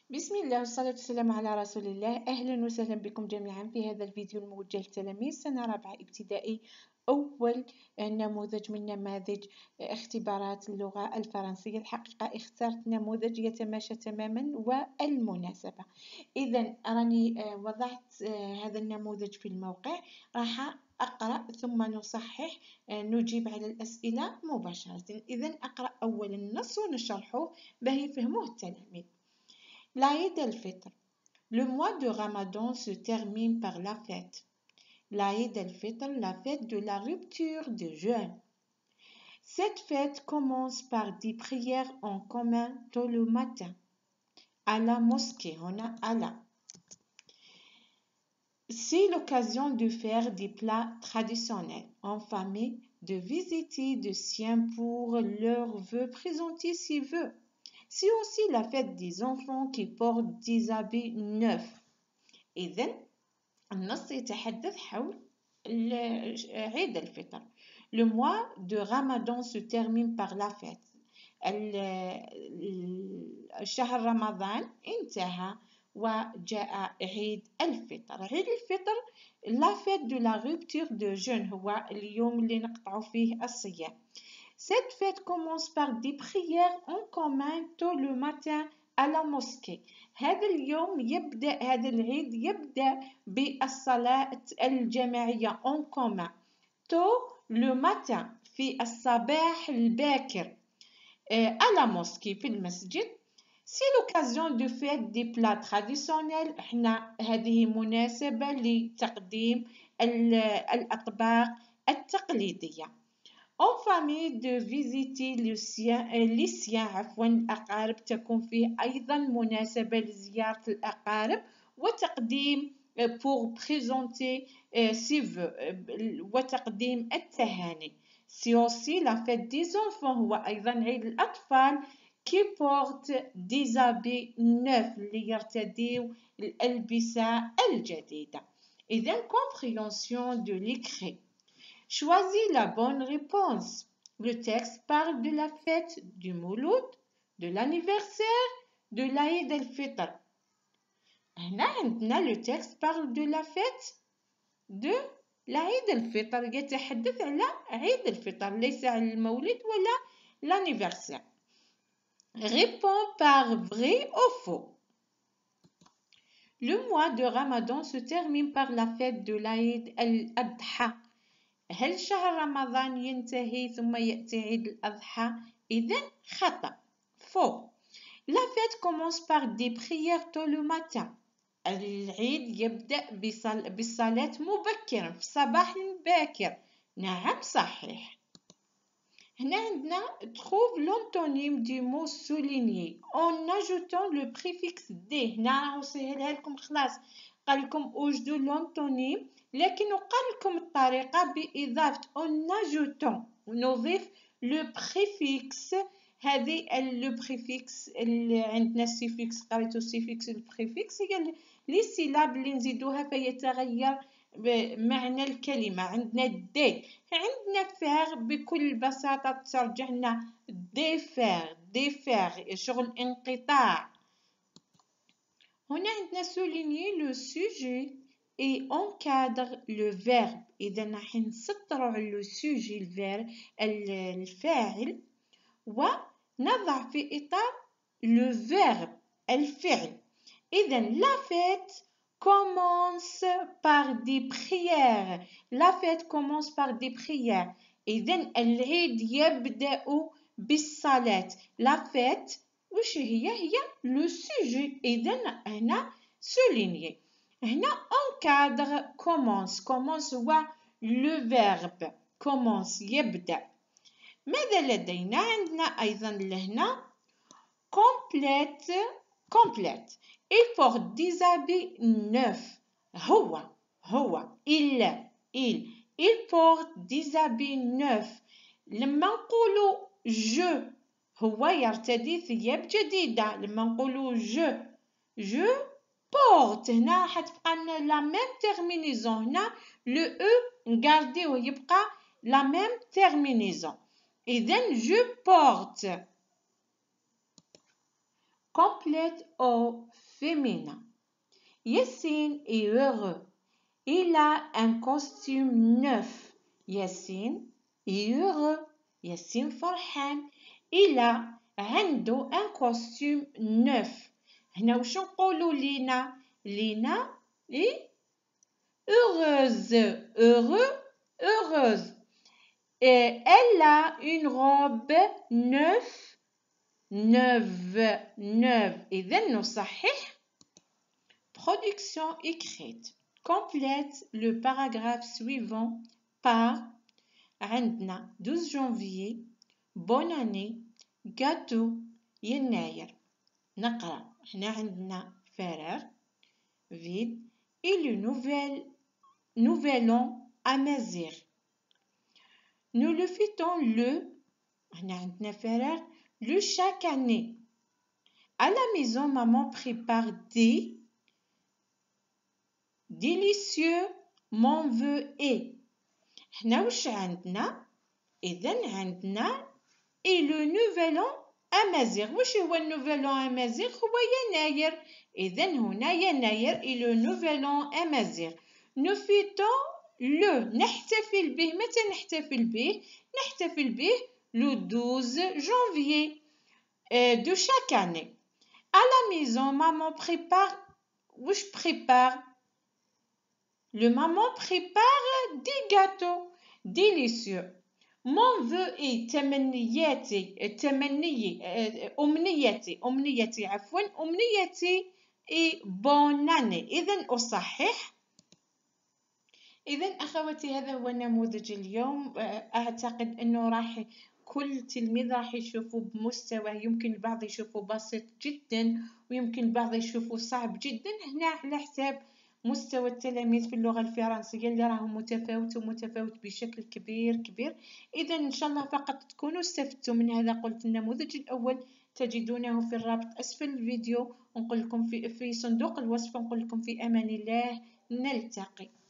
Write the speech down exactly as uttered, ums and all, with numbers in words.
بسم الله والصلاة والسلام على رسول الله. أهلا وسهلا بكم جميعا في هذا الفيديو الموجه لتلاميذ سنة رابعة ابتدائي. أول نموذج من نماذج اختبارات اللغة الفرنسية. الحقيقة اخترت نموذج يتماشى تماما والمناسبة. إذا راني وضعت هذا النموذج في الموقع، راح أقرأ ثم نصحح، نجيب على الأسئلة مباشرة. إذا أقرأ أول النص ونشرحه باش يفهموه التلاميذ. L'Aïd el-Fitr. Le mois de Ramadan se termine par la fête. L'Aïd el-Fitr, la fête de la rupture de jeûne. Cette fête commence par des prières en commun tôt le matin à la mosquée. On a Allah. C'est l'occasion de faire des plats traditionnels en famille, de visiter des siens pour leurs vœux, présenter ses vœux. C'est aussi la fête des enfants qui portent des habits neufs. إذن النص يتحدث حول عيد الفطر. Le mois de Ramadan se termine par la fête. شهر رمضان انتهى وجاء عيد الفطر. عيد الفطر la fête de la rupture de jeûne، هو اليوم اللي نقطعوا فيه الصيام. Cette fête commence par des prières en commun tôt le matin à la mosquée. هذا اليوم يبدأ هذا العيد يبدأ بالصلاة الجماعية en commun tôt le matin في الصباح الباكر à la mosquée في المسجد. C'est l'occasion de faire des plats traditionnels. احنا هذه مناسبة لتقديم الأطباق التقليدية. En famille de visiter les siens, les siens عفوا الأقارب، تكون فيه أيضا مناسبة لزيارة الأقارب وتقديم pour présenter ses vœux وتقديم التهاني. C'est aussi la fête des enfants، هو أيضا عيد الأطفال qui portent des habits neufs، اللي يرتديوا الألبسة الجديدة. إذن compréhension de l'écrit. Choisis la bonne réponse. Le texte parle de la fête du Mouloud, de l'anniversaire, de l'Aïd el-Fitr. هنا le texte parle de la fête de l'Aïd el-Fitr. يتحدث على عيد الفطر، ليس على المولد ولا l'anniversaire. Réponds par vrai ou faux. Le mois de Ramadan se termine par la fête de l'Aïd el-Adha. هل شهر رمضان ينتهي ثم يأتي عيد الأضحى؟ إذن خطأ. faux. La fête commence par des prières tôt le matin. العيد يبدأ بالصلاة مبكرا في الصباح الباكر. نعم صحيح. هنا عندنا trouve l'antonyme du mot souligné en ajoutant le préfixe d. هنا راهو سهلها لكم خلاص، قال لكم اوجدوا l'antonyme، لكن قال لكم الطريقة بإضافة en ajoutant، نضيف le préfixe. هذه le préfixe اللي عندنا السيفيكس، قريتو السيفيكس البريفيكس هي لي سيلاب اللي نزيدوها فيتغير معنى الكلمة. عندنا دي، عندنا فاغ بكل بساطة ترجع لنا دي فاغ، دي فاغ شغل انقطاع. هنا عندنا souligner le sujet et encadre le verbe. إذا راح نسطروا على le sujet الفير الفاعل ونضع في إطار le verbe الفعل. إذا la fête commence par des prières. La fête commence par des prières. إذن العيد يبدأ بالصلاة. La fête وش هي؟ هي le sujet. إذن هنا souligner. هنا encadre commence. commence هو le verbe commence يبدأ. ماذا لدينا؟ عندنا أيضا لهنا complète complète. Il porte des habits neufs. هو هو il il il porte des habits neufs. لما نقولوا je هو يرتدي ثياب جديدة. لما نقولوا je je porte هنا راح تبقى لنا la même terminaison. هنا le e نقارديوه يبقى la même terminaison. إذن je porte. complète au féminin. Yassine est heureux. Il a un costume neuf. Yassine est heureux. Yassine فرحان. Il a عنده un costume neuf. هنا وش نقولوا لينا؟ لينا est heureuse. Heureux, heureuse. Et elle a une robe neuve. Neuve, neuve. إذن نصحح. Production écrite. Complète le paragraphe suivant par عندنا douze janvier, bonne année, gâteau, يناير. نقرأ. هنا عندنا فرار vide et le nouvel, nouvel an amazigh. Nous le fêtons le هنا عندنا فرار le chaque année. À la maison, maman prépare des délicieux mon vœu est. هنا وش عندنا؟ إذن عندنا et le nouvel an amazigh. وش هو النوفيل an amazigh؟ هو يناير. إذن هنا يناير et le nouvel an amazigh. Nous fêtons le. نحتفل به. متى نحتفل به؟ نحتفل به le douze janvier euh, de chaque année. À la maison, maman prépare. وش prépare? Le maman prépare des gâteaux délicieux. Mon vœu est تمنياتي تمني أمنيتي أمنيتي عفوا أمنيتي est bonne année. إذن أصحح. إذن أخواتي هذا هو نموذج اليوم. أعتقد أنه راح كل تلميذ راح يشوفه بمستوى. يمكن البعض يشوفه بسيط جدا ويمكن البعض يشوفه صعب جدا. هنا على حساب مستوى التلاميذ في اللغة الفرنسية اللي راهم متفاوت ومتفاوت بشكل كبير كبير. إذا إن شاء الله فقط تكونوا استفدتوا من هذا. قلت النموذج الأول تجدونه في الرابط أسفل الفيديو. ونقول لكم في في صندوق الوصف. ونقول لكم في أمان الله نلتقي.